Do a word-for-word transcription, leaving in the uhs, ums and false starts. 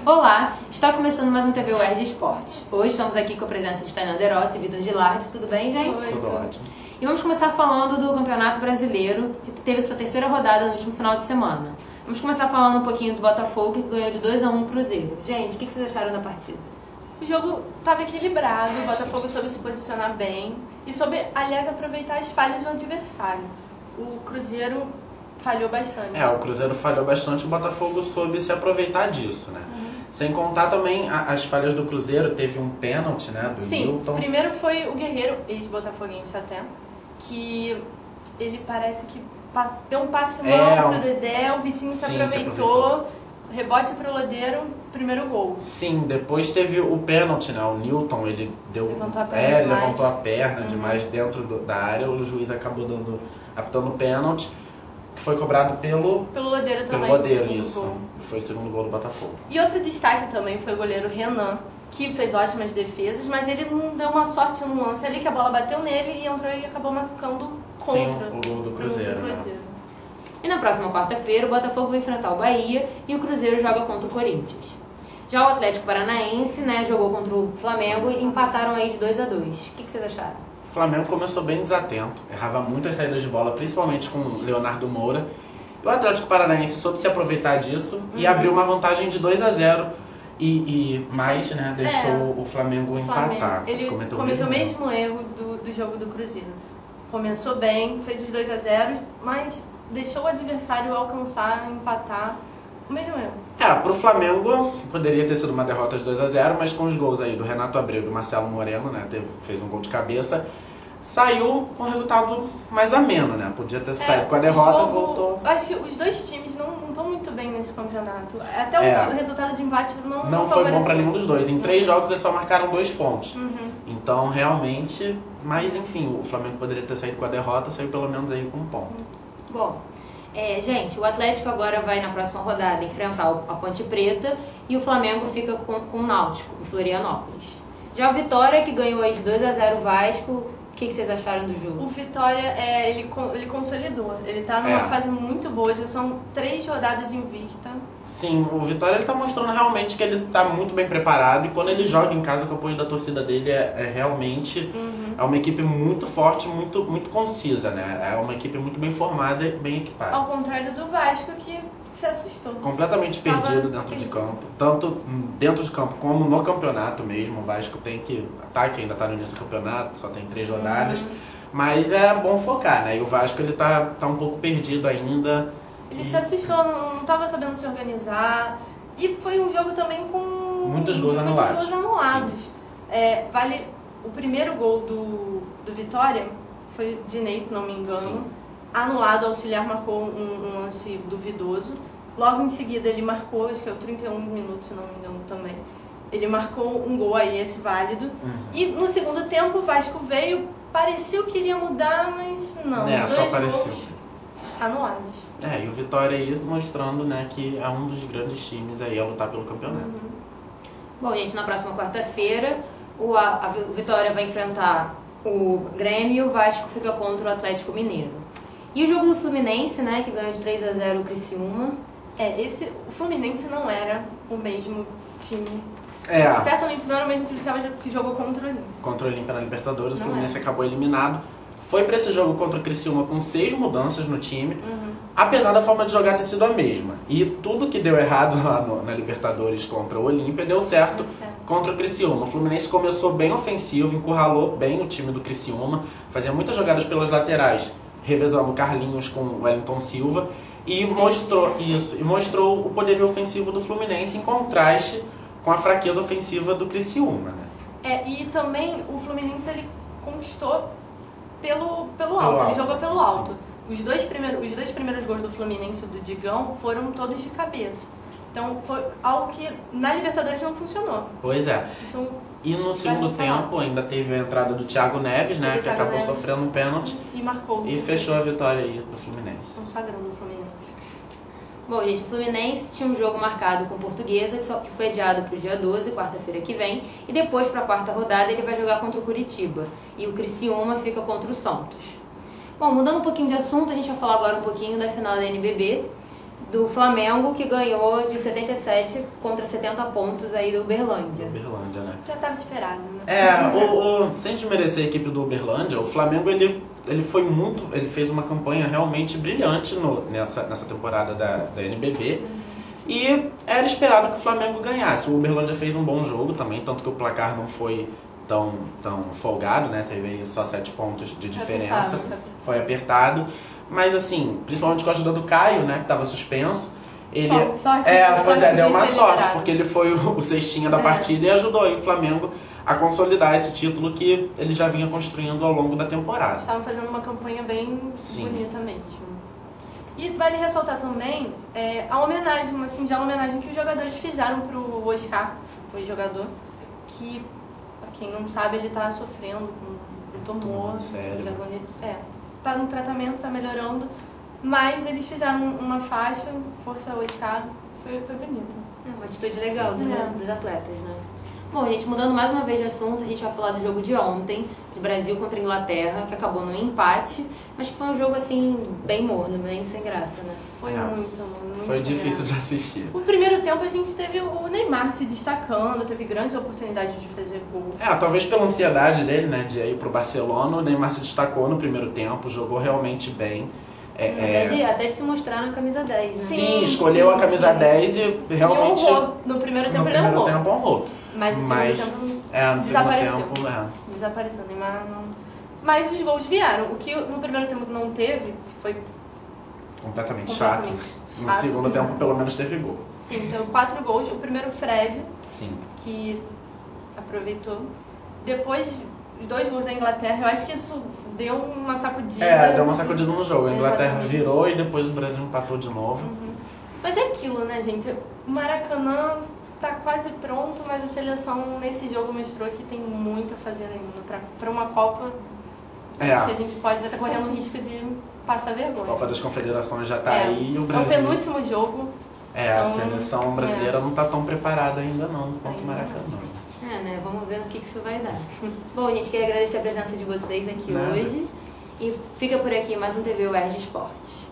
Olá, está começando mais um T V U E R de Esportes. Hoje estamos aqui com a presença de Tainá Derossi e Vitor Gilardi. Tudo bem, gente? Oi, tudo ótimo. E vamos começar falando do Campeonato Brasileiro, que teve sua terceira rodada no último final de semana. Vamos começar falando um pouquinho do Botafogo, que ganhou de dois a um o Cruzeiro. Gente, o que vocês acharam da partida? O jogo estava equilibrado, o Botafogo soube se posicionar bem e soube, aliás, aproveitar as falhas do adversário. O Cruzeiro falhou bastante. É, o Cruzeiro falhou bastante, o Botafogo soube se aproveitar disso, né? Uhum. Sem contar também a, as falhas do Cruzeiro, teve um pênalti, né, do Sim, Newton. Primeiro foi o Guerreiro, ex-botafoguense até, que ele parece que deu um passe mal é, pro Dedé, o Vitinho se sim, aproveitou, se aproveitou, rebote pro Lodeiro, primeiro gol. Sim, depois teve o pênalti, né, o Newton, ele deu... Levantou a perna É, demais. levantou a perna Uhum. demais dentro do, da área, o juiz acabou dando, apitando o pênalti, que foi cobrado pelo... Pelo Lodeiro também. Pelo Lodeiro, segundo isso. Gol. Foi o segundo gol do Botafogo. E outro destaque também foi o goleiro Renan, que fez ótimas defesas, mas ele não deu uma sorte no lance ali, que a bola bateu nele e entrou e acabou marcando contra. Sim, o gol do Cruzeiro, pro né? Cruzeiro. E na próxima quarta-feira, o Botafogo vai enfrentar o Bahia e o Cruzeiro joga contra o Corinthians. Já o Atlético Paranaense, né, jogou contra o Flamengo e empataram aí de dois a dois. O que vocês acharam? O Flamengo começou bem desatento, errava muitas saídas de bola, principalmente com o Leonardo Moura. E o Atlético Paranaense soube se aproveitar disso uhum. e abriu uma vantagem de dois a zero e, e mais, né, deixou é, o Flamengo o empatar. Flamengo, ele cometeu, cometeu o mesmo erro do, do jogo do Cruzeiro. Começou bem, fez os dois a zero, mas deixou o adversário alcançar, empatar, o mesmo erro. É, pro Flamengo poderia ter sido uma derrota de dois a zero, mas com os gols aí do Renato Abreu e do Marcelo Moreno, né, teve, fez um gol de cabeça, saiu com resultado mais ameno, né? Podia ter saído é, com a derrota, jogo, voltou. Acho que os dois times não estão muito bem nesse campeonato. Até é, o resultado de empate não Não, não foi favoreceu. bom para nenhum dos dois. Em uhum. três jogos eles só marcaram dois pontos. Uhum. Então, realmente, mas enfim, o Flamengo poderia ter saído com a derrota, saiu pelo menos aí com um ponto. Bom, é, gente, o Atlético agora vai na próxima rodada enfrentar a Ponte Preta e o Flamengo fica com, com o Náutico, em Florianópolis. Já o Vitória, que ganhou aí de dois a zero o Vasco, o que, que vocês acharam do jogo? O Vitória, é, ele, ele consolidou. Ele tá numa é. fase muito boa, já são três rodadas invicta. Sim, o Vitória ele tá mostrando realmente que ele tá muito bem preparado e quando ele joga em casa com o apoio da torcida dele é, é realmente uhum. é uma equipe muito forte, muito, muito concisa, né? É uma equipe muito bem formada e bem equipada. Ao contrário do Vasco, que se assustou. Completamente Tava perdido dentro perdido. de campo. Tanto dentro de campo como no campeonato mesmo. O Vasco tem que... Tá, que ainda tá no início do campeonato, só tem três rodadas. Uhum. Mas é bom focar, né? E o Vasco ele tá, tá um pouco perdido ainda. Ele e... se assustou, não, não tava sabendo se organizar. E foi um jogo também com... Muitos gols anulados. Muitos gols anulados. É, vale... O primeiro gol do, do Vitória foi de Ney, se não me engano. Sim. Anulado, o auxiliar marcou um, um lance duvidoso. Logo em seguida ele marcou, acho que é o trinta e um minutos, se não me engano também. Ele marcou um gol aí, esse válido. Uhum. E no segundo tempo o Vasco veio, pareceu que iria mudar, mas não. É, só pareceu. Anulados. É, e o Vitória aí mostrando, né, que é um dos grandes times aí a lutar pelo campeonato. Uhum. Bom, gente, na próxima quarta-feira o, a, a Vitória vai enfrentar o Grêmio e o Vasco fica contra o Atlético Mineiro. E o jogo do Fluminense, né, que ganhou de três a zero o Criciúma. É, esse, o Fluminense não era o mesmo time. É. Certamente não era o mesmo time que jogou contra o Olímpia. Contra o Olímpia na Libertadores, não o Fluminense é. acabou eliminado. Foi para esse jogo contra o Criciúma com seis mudanças no time, uhum. apesar da forma de jogar ter sido a mesma. E tudo que deu errado lá no, na Libertadores contra o Olímpia deu certo, certo contra o Criciúma. O Fluminense começou bem ofensivo, encurralou bem o time do Criciúma, fazia muitas jogadas pelas laterais, revezando o Carlinhos com o Wellington Silva, e mostrou isso, e mostrou o poderio ofensivo do Fluminense em contraste com a fraqueza ofensiva do Criciúma, né? É, e também o Fluminense ele conquistou pelo, pelo, pelo alto, alto, ele jogou pelo alto. Os dois, primeiros, os dois primeiros gols do Fluminense do Digão foram todos de cabeça. Então foi algo que na Libertadores não funcionou. Pois é. Isso e no segundo tempo ainda teve a entrada do Thiago Neves, né, que acabou Neves. sofrendo um pênalti E marcou. e fechou a vitória aí do Fluminense. Consagrando o Fluminense. Bom, gente, o Fluminense tinha um jogo marcado com Portuguesa, que só que foi adiado para o dia doze, quarta-feira que vem, e depois, para a quarta rodada, ele vai jogar contra o Curitiba, e o Criciúma fica contra o Santos. Bom, mudando um pouquinho de assunto, a gente vai falar agora um pouquinho da final da N B B, do Flamengo, que ganhou de setenta e sete contra setenta pontos aí do Uberlândia. Uberlândia, né? Já estava esperado, né? É, o, o, sem desmerecer a equipe do Uberlândia, o Flamengo ele, ele foi muito. Ele fez uma campanha realmente brilhante no, nessa, nessa temporada da, da N B B. Uhum. E era esperado que o Flamengo ganhasse. O Uberlândia fez um bom jogo também, tanto que o placar não foi tão, tão folgado, né? Teve aí só sete pontos de diferença. Apertado. Foi apertado. Mas assim, principalmente com a ajuda do Caio, né? Que estava suspenso. Ele, sorte, sorte, é, sorte pois é, deu uma de ser sorte, liberado. porque ele foi o, o cestinha da É. partida e ajudou aí o Flamengo a consolidar esse título que ele já vinha construindo ao longo da temporada. Estavam fazendo uma campanha bem Sim. bonita mesmo. E vale ressaltar também é, a homenagem, uma singela homenagem que os jogadores fizeram pro Oscar, o jogador, que, pra quem não sabe, ele tá sofrendo com um tumor. Sério? É, tá no tratamento, tá melhorando, mas eles fizeram uma faixa, Força Oscar, foi, foi bonito. É uma atitude legal dos, É. dos atletas, né? Bom, gente, mudando mais uma vez de assunto, a gente vai falar do jogo de ontem, de Brasil contra a Inglaterra, que acabou no empate, mas que foi um jogo, assim, bem morno, bem sem graça, né? Foi É. muito, muito Foi sem difícil graça. de assistir. O primeiro tempo a gente teve o Neymar se destacando, teve grandes oportunidades de fazer gol. É, talvez pela ansiedade dele, né, de ir pro Barcelona, o Neymar se destacou no primeiro tempo, jogou realmente bem. É, Até, é, de, até de se mostrar na camisa dez, né? sim, Sim, escolheu sim, a camisa sim. dez e realmente Ele honrou. No primeiro tempo no ele primeiro honrou. tempo honrou. Mas no Mas, segundo tempo é, no desapareceu. segundo tempo, é. desapareceu. Neymar não... Mas os gols vieram. O que no primeiro tempo não teve foi Completamente, chato. completamente No chato. segundo tempo, pelo menos, teve gol. Sim, teve quatro gols. O primeiro Fred, Sim. que aproveitou. Depois, os dois gols da Inglaterra, eu acho que isso deu uma sacudida. É, deu uma sacudida no jogo. A Inglaterra Exatamente. virou e depois o Brasil empatou de novo. Uhum. Mas é aquilo, né, gente? O Maracanã tá quase pronto, mas a seleção nesse jogo mostrou que tem muito a fazer ainda. Pra, pra uma Copa, É. acho que a gente pode estar correndo o risco de passar A vergonha. Copa das Confederações já tá É. aí e o É o Brasil... penúltimo jogo. É, a Então, seleção brasileira é. não tá tão preparada ainda não quanto o Ainda Maracanã. É, né? Vamos ver no que, que isso vai dar. Bom, gente, queria agradecer a presença de vocês aqui Nada. hoje. E fica por aqui mais um T V U E R J Esporte.